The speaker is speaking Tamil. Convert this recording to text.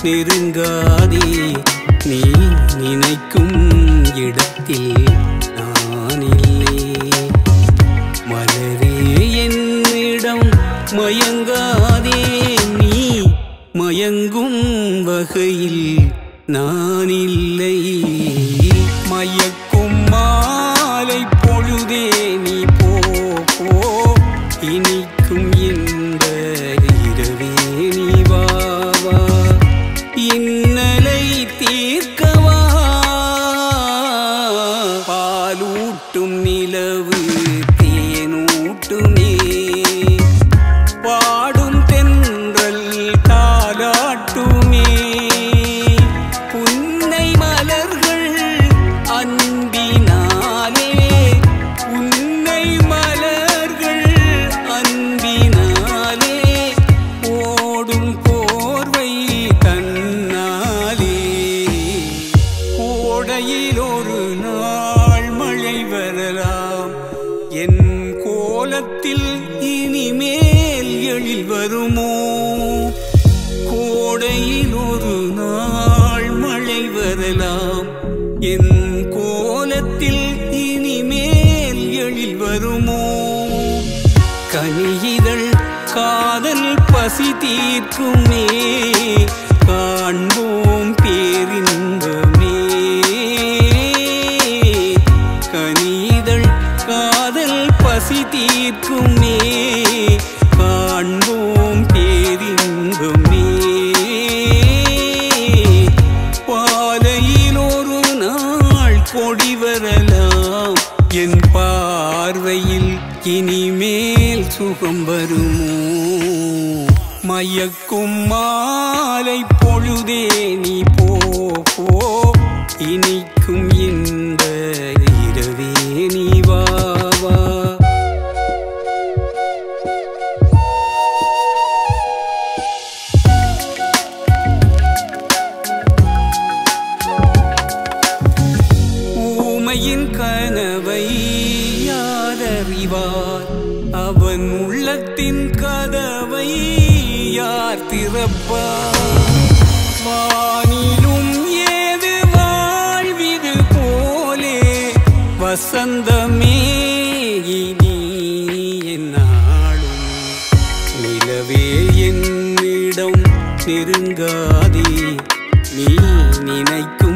நெருங்காதே நீ நினைக்கும் இடத்தில் நான் இல்லை மலரே என்னிடம் மயங்காதே நீ மயங்கும் வகையில் நான் இல்லை மயக்கும் மாலை பொழுதே நீ போ இனிக்கும் இந்த இரவே நீ வா இன்னலை தீர்க்கவா பாலூட்டும் நிலவு தேனூட்டுமே பாடும் தென்றல் தாலாட்டுமே புன்னை மலர்கள் அன்பினாலே உன்னை மலர்கள் அன்பினாலே ஓடும் போர்வை தன்னாலே கோடையில் ஒரு நாள் மழை வரலாம் என் கோலத்தில் இனிமேல் எழில் வருமோ கோடையில் ஒரு நாள் மழை வரலாம் என் கோலத்தில் இனிமேல் எழில் வருமோ கனியிதழ் காதல் பசி தீர்க்குமே காண்போம் பேரின்பமே கனியிதழ் காதல் பசி தீர்க்குமே காண்போம் பேரின்பமே பாலையில் ஒரு நாள் கொடி வரலாம் என் பார்வையில் இனிமேல் சுகம் வருமோ மயக்கும் மாலை பொழுதே நீ போ இனிக்கும் இந்த இரவே நீ வா ஊமையின் கனவை யாரறிவார் அவன் உள்ளத்தின் கதவை யார் திறப்பார் வானிலும் ஏது வாழ்விது போலே வசந்தமே இனி என்னாலும் நிலவே என்னிடம் நெருங்காதே நீ நினைக்கும்